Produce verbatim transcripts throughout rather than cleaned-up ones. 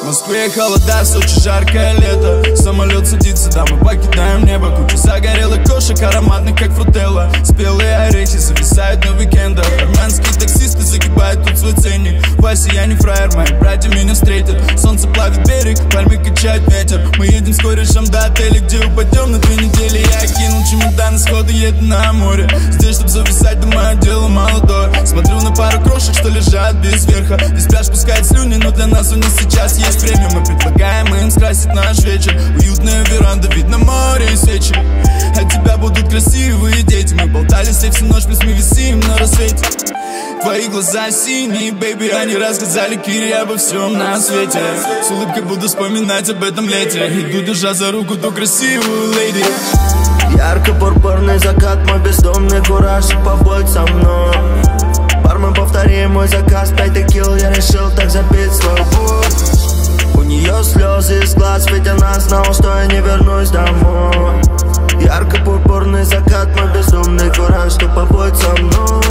Москве холода, в Сочи жаркое лето. Самолет садится, да, мы покидаем небо. Куча загорелых кошек, ароматных как фрутелла. Спелые орехи зависают на уикендах. Армянские таксисты загибают тут свой ценник. Вася, я не фраер, мои братья меня встретят. Солнце плавит берег, пальмы качает ветер. Мы едем с корешем до отеля, где упадем на две недели. Я кинул чемодан, сходу еду на море. Здесь, чтоб зависать, думаю, дело молодое. Смотрю на пару крошек, что лежат без верха. Весь пляж пускает слюни, но для нас у нас сейчас есть время. Мы предлагаем им скрасить наш вечер. Уютная веранда, видно море и свечи. От тебя будут красивые дети. Мы болтали здесь всю ночь, плюс мы висим на рассвете. Твои глаза синие, бэйби, они рассказали Кире обо всем на свете. С улыбкой буду вспоминать об этом лете. Иду, держа за руку ту красивую леди. Ярко-пурпурный закат, мой бездомный кураж. Побудь со мной. Бармен, повтори мой заказ. Пять текил, я решил так запить свой путь. У нее слезы из глаз, ведь она знала, что я не вернусь домой. Ярко-пурпурный закат, мой безумный кураж. Что побудь со мной.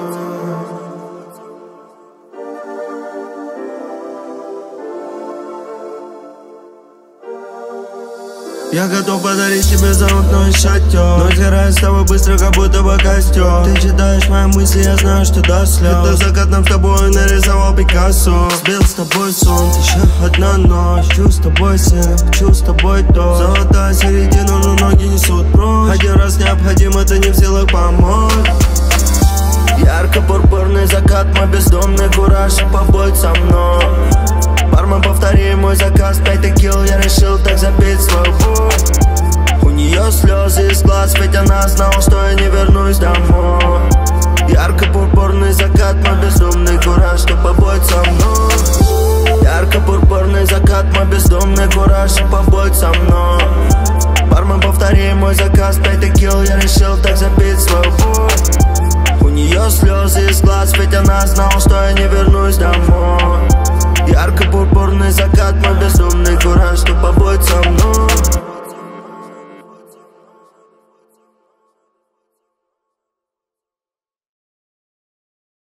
Я готов подарить тебе замок шатер, но сгораю с тобой быстро, как будто бы костер. Ты читаешь мои мысли, я знаю, что до слез. Это закат нам с тобой нарисовал Пикассо. Сбил с тобой сон, еще одна ночь. Хочу с тобой сын, хочу с тобой то. Золотая середина, но ноги несут прочь. Один раз необходимо, ты не в силах помочь. Ярко-пурпурный закат, мой бездомный кураж. Побудь со мной. Бармен, повтори мой заказ. Пять текил, я решил так запить свой путь. У нее слезы из глаз, ведь она знала, что я не вернусь домой. Ярко-пурпурный закат, мой безумный кураж. Что побудь со мной. Ярко-пурпурный закат, мой бездомный кураж. Побудь со мной. Бармен, повтори мой заказ. Пять текил, я решил так запить свой путь. У нее слезы из глаз, ведь она знала, что я не вернусь домой. Ярко-пурпурный закат, мой безумный кураж. Что побудь